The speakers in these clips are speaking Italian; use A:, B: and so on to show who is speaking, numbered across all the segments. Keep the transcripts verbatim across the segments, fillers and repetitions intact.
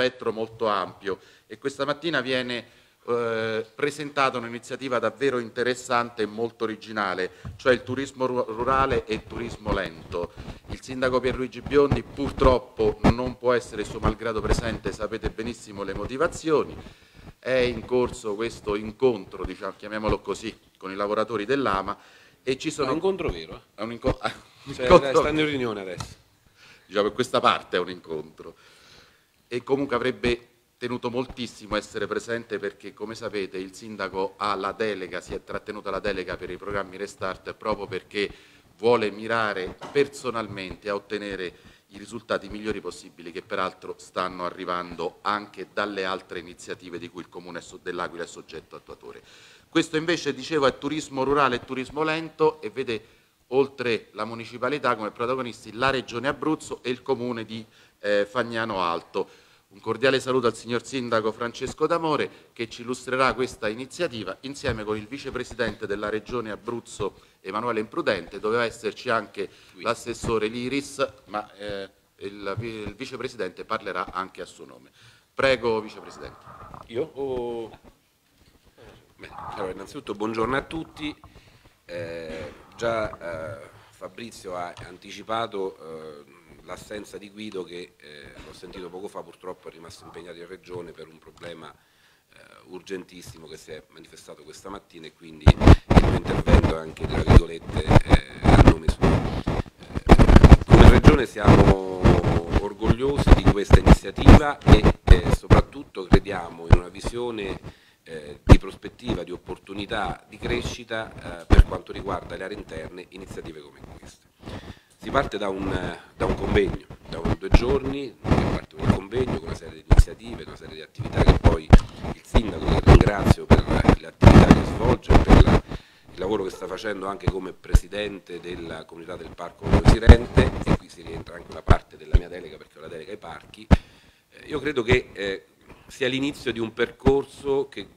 A: spettro molto ampio e questa mattina viene eh, presentata un'iniziativa davvero interessante e molto originale, cioè il turismo rurale e il turismo lento. Il sindaco Pierluigi Biondi purtroppo non può essere suo malgrado presente, sapete benissimo le motivazioni. È in corso questo incontro, diciamo, chiamiamolo così, con i lavoratori dell'Ama e ci sono...
B: È un incontro vero?
A: È un inco... un
B: cioè,
A: incontro...
B: stanno in riunione adesso.
A: Diciamo, questa parte è un incontro e comunque avrebbe tenuto moltissimo a essere presente perché, come sapete, il sindaco ha la delega, si è trattenuta la delega per i programmi Restart proprio perché vuole mirare personalmente a ottenere i risultati migliori possibili che peraltro stanno arrivando anche dalle altre iniziative di cui il Comune dell'Aquila è soggetto attuatore. Questo invece, dicevo, è turismo rurale e turismo lento e vede oltre la municipalità come protagonisti la Regione Abruzzo e il Comune di eh, Fagnano Alto. Un cordiale saluto al signor Sindaco Francesco D'Amore che ci illustrerà questa iniziativa insieme con il Vicepresidente della Regione Abruzzo Emanuele Imprudente. Doveva esserci anche l'assessore Liris, ma eh, il, il Vicepresidente parlerà anche a suo nome. Prego, Vicepresidente.
B: Io? Oh... Beh, allora, innanzitutto buongiorno a tutti. Eh, già eh, Fabrizio ha anticipato eh, l'assenza di Guido che eh, l'ho sentito poco fa, purtroppo è rimasto impegnato in Regione per un problema eh, urgentissimo che si è manifestato questa mattina e quindi il mio intervento è anche, tra virgolette, eh, a nome suo. Eh, come Regione siamo orgogliosi di questa iniziativa e eh, soprattutto crediamo in una visione Eh, di prospettiva, di opportunità, di crescita eh, per quanto riguarda le aree interne, iniziative come queste. Si parte da un, da un convegno, da un, due giorni, che parte un convegno con una serie di iniziative, una serie di attività che poi il Sindaco, che ringrazio per le attività che svolge, per la, il lavoro che sta facendo anche come Presidente della Comunità del Parco Sirente, e qui si rientra anche una parte della mia delega perché ho la delega ai parchi. Eh, io credo che eh, sia l'inizio di un percorso che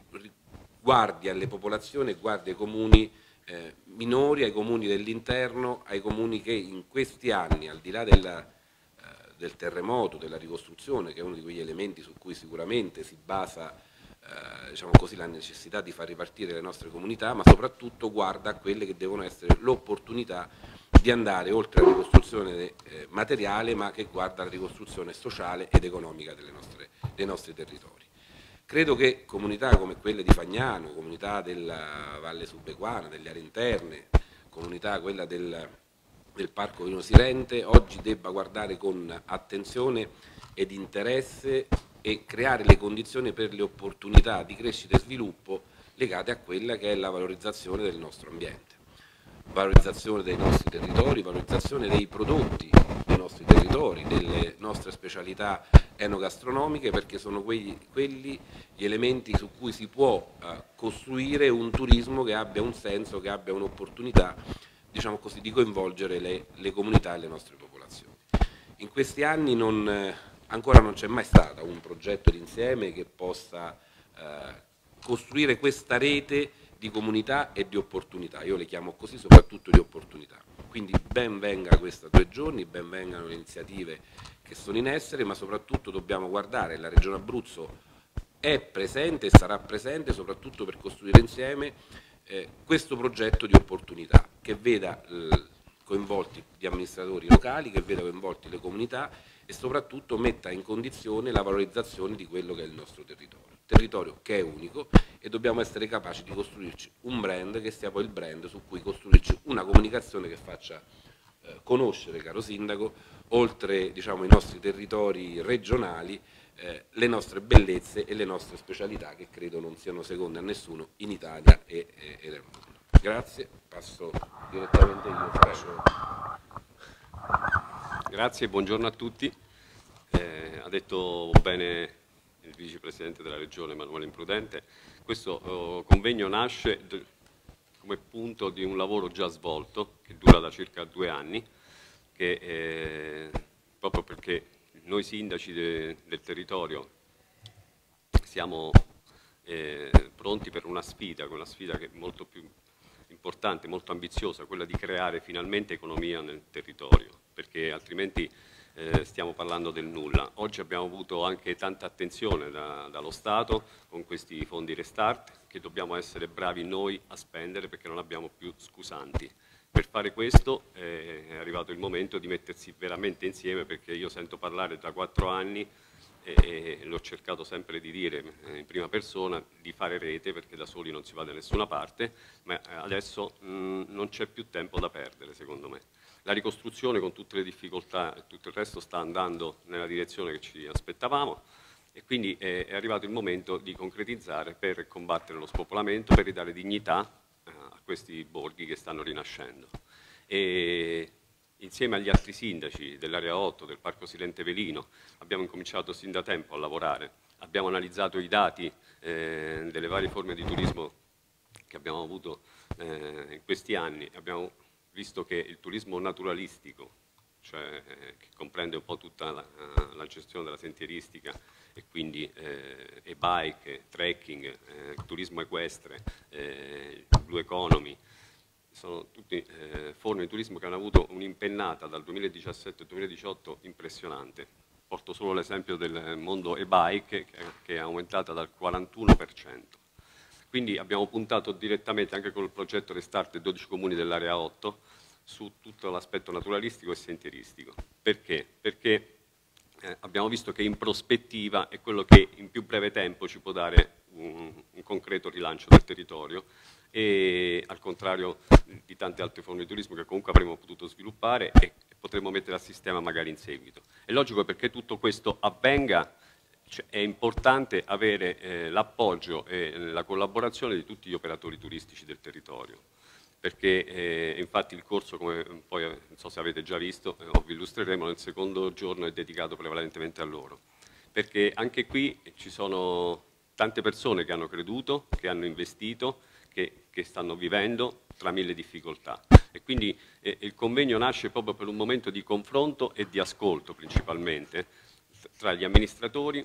B: guardi alle popolazioni e guardi ai comuni eh, minori, ai comuni dell'interno, ai comuni che in questi anni, al di là della, eh, del terremoto, della ricostruzione, che è uno di quegli elementi su cui sicuramente si basa eh, diciamo così, la necessità di far ripartire le nostre comunità, ma soprattutto guarda a quelle che devono essere l'opportunità di andare oltre alla ricostruzione eh, materiale, ma che guarda alla ricostruzione sociale ed economica delle nostre, dei nostri territori. Credo che comunità come quelle di Fagnano, comunità della Valle Subequana, delle aree interne, comunità quella del, del Parco Vino Sirente, oggi debba guardare con attenzione ed interesse e creare le condizioni per le opportunità di crescita e sviluppo legate a quella che è la valorizzazione del nostro ambiente. Valorizzazione dei nostri territori, valorizzazione dei prodotti dei nostri territori, delle nostre specialità enogastronomiche, perché sono quegli, quelli gli elementi su cui si può eh, costruire un turismo che abbia un senso, che abbia un'opportunità, diciamo così, di coinvolgere le, le comunità e le nostre popolazioni. In questi anni non, eh, ancora non c'è mai stato un progetto d'insieme che possa eh, costruire questa rete di comunità e di opportunità, io le chiamo così, soprattutto di opportunità. Quindi ben venga questa due giorni, ben vengano le iniziative che sono in essere, ma soprattutto dobbiamo guardare, la Regione Abruzzo è presente e sarà presente soprattutto per costruire insieme eh, questo progetto di opportunità che veda eh, coinvolti gli amministratori locali, che veda coinvolti le comunità e soprattutto metta in condizione la valorizzazione di quello che è il nostro territorio. Territorio che è unico e dobbiamo essere capaci di costruirci un brand che sia poi il brand su cui costruirci una comunicazione che faccia eh, conoscere, caro Sindaco, oltre diciamo, i nostri territori regionali, eh, le nostre bellezze e le nostre specialità che credo non siano seconde a nessuno in Italia e, e, e nel mondo. Grazie, passo direttamente io. Faccio...
C: Grazie, buongiorno a tutti. Eh, ha detto bene il Vicepresidente della Regione Emanuele Imprudente. Questo uh, convegno nasce come punto di un lavoro già svolto che dura da circa due anni, che, eh, proprio perché noi sindaci de, del territorio siamo eh, pronti per una sfida, una sfida che è molto più importante, molto ambiziosa, quella di creare finalmente economia nel territorio, perché altrimenti eh, stiamo parlando del nulla. Oggi abbiamo avuto anche tanta attenzione da, dallo Stato con questi fondi Restart, che dobbiamo essere bravi noi a spendere perché non abbiamo più scusanti. Per fare questo eh, è arrivato il momento di mettersi veramente insieme, perché io sento parlare da quattro anni e, e l'ho cercato sempre di dire in prima persona, di fare rete, perché da soli non si va da nessuna parte, ma adesso mh, non c'è più tempo da perdere, secondo me. La ricostruzione, con tutte le difficoltà e tutto il resto, sta andando nella direzione che ci aspettavamo, e quindi è, è arrivato il momento di concretizzare per combattere lo spopolamento, per ridare dignità a questi borghi che stanno rinascendo. E insieme agli altri sindaci dell'area otto, del Parco Silente Velino, abbiamo incominciato sin da tempo a lavorare. Abbiamo analizzato i dati eh, delle varie forme di turismo che abbiamo avuto eh, in questi anni. Abbiamo visto che il turismo naturalistico, cioè eh, che comprende un po' tutta la, la gestione della sentieristica e quindi eh, e-bike, trekking, eh, turismo equestre, eh, blue economy, sono tutte eh, forme di turismo che hanno avuto un'impennata dal duemiladiciassette al duemiladiciotto impressionante. Porto solo l'esempio del mondo e-bike che, che è aumentata dal quarantuno per cento. Quindi abbiamo puntato direttamente anche con il progetto Restart dei dodici comuni dell'area otto su tutto l'aspetto naturalistico e sentieristico. Perché? Perché eh, abbiamo visto che in prospettiva è quello che in più breve tempo ci può dare un, un concreto rilancio del territorio, e al contrario di tante altre forme di turismo che comunque avremmo potuto sviluppare e potremmo mettere a sistema magari in seguito. È logico, perché tutto questo avvenga, cioè, è importante avere eh, l'appoggio e la collaborazione di tutti gli operatori turistici del territorio, perché eh, infatti il corso, come poi non so se avete già visto, eh, vi illustreremo, nel secondo giorno è dedicato prevalentemente a loro, perché anche qui ci sono tante persone che hanno creduto, che hanno investito, che, che stanno vivendo tra mille difficoltà, e quindi eh, il convegno nasce proprio per un momento di confronto e di ascolto principalmente tra gli amministratori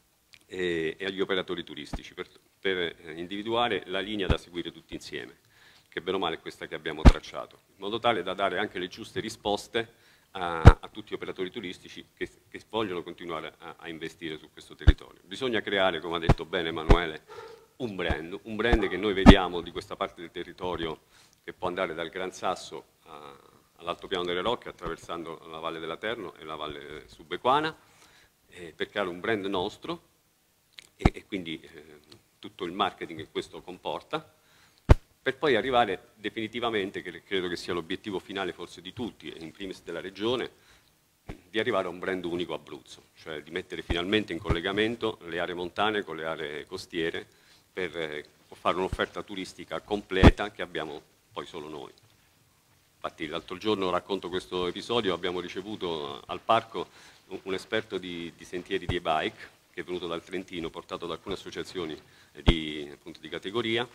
C: e, e agli operatori turistici, per, per individuare la linea da seguire tutti insieme, che bene o male è questa che abbiamo tracciato, in modo tale da dare anche le giuste risposte a, a tutti gli operatori turistici che, che vogliono continuare a, a investire su questo territorio. Bisogna creare, come ha detto bene Emanuele, un brand, un brand che noi vediamo di questa parte del territorio, che può andare dal Gran Sasso all'altopiano delle Rocche, attraversando la Valle dell'Aterno e la Valle Subequana, eh, per creare un brand nostro e, e quindi eh, tutto il marketing che questo comporta, per poi arrivare definitivamente, che credo che sia l'obiettivo finale forse di tutti, e in primis della Regione, di arrivare a un brand unico Abruzzo, cioè di mettere finalmente in collegamento le aree montane con le aree costiere per eh, fare un'offerta turistica completa che abbiamo poi solo noi. Infatti l'altro giorno, racconto questo episodio, abbiamo ricevuto al parco un, un esperto di, di sentieri di e-bike che è venuto dal Trentino, portato da alcune associazioni di, appunto, di categoria,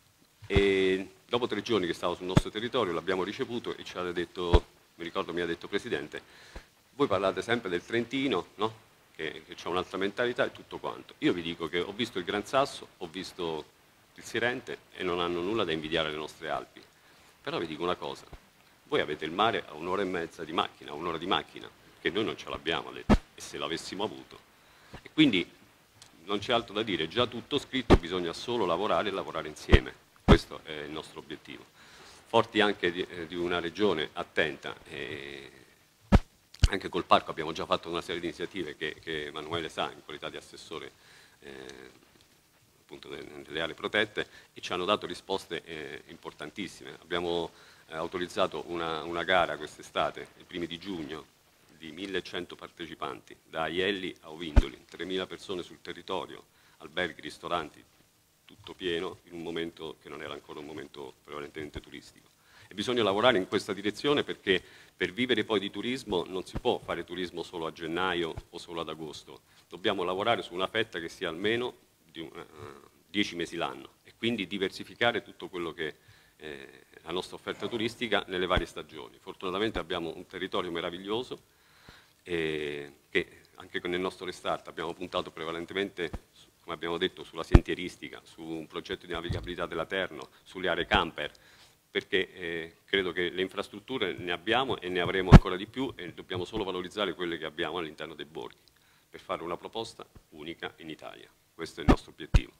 C: e dopo tre giorni che stava sul nostro territorio l'abbiamo ricevuto e ci ha detto, mi ricordo mi ha detto: Presidente, voi parlate sempre del Trentino, no? che, che c'è un'altra mentalità e tutto quanto. Io vi dico che ho visto il Gran Sasso, ho visto il Sirente e non hanno nulla da invidiare alle nostre Alpi. Però vi dico una cosa, voi avete il mare a un'ora e mezza di macchina, un'ora di macchina, che noi non ce l'abbiamo, detto, e se l'avessimo avuto. E quindi non c'è altro da dire, già tutto scritto, bisogna solo lavorare e lavorare insieme. Questo è il nostro obiettivo. Forti anche di, eh, di una regione attenta, e anche col parco abbiamo già fatto una serie di iniziative che, che Emanuele sa in qualità di assessore eh, appunto delle aree protette, e ci hanno dato risposte eh, importantissime. Abbiamo eh, autorizzato una, una gara quest'estate, i primi di giugno, di millecento partecipanti, da Aielli a Ovindoli, tremila persone sul territorio, alberghi, ristoranti, tutto pieno, in un momento che non era ancora un momento prevalentemente turistico. E bisogna lavorare in questa direzione, perché per vivere poi di turismo non si può fare turismo solo a gennaio o solo ad agosto. Dobbiamo lavorare su una fetta che sia almeno di uh, dieci mesi l'anno, e quindi diversificare tutto quello che è eh, la nostra offerta turistica nelle varie stagioni. Fortunatamente abbiamo un territorio meraviglioso, eh, che anche nel nostro Restart abbiamo puntato prevalentemente, come abbiamo detto, sulla sentieristica, su un progetto di navigabilità dell'Aterno, sulle aree camper, perché eh, credo che le infrastrutture ne abbiamo e ne avremo ancora di più e dobbiamo solo valorizzare quelle che abbiamo all'interno dei borghi per fare una proposta unica in Italia. Questo è il nostro obiettivo.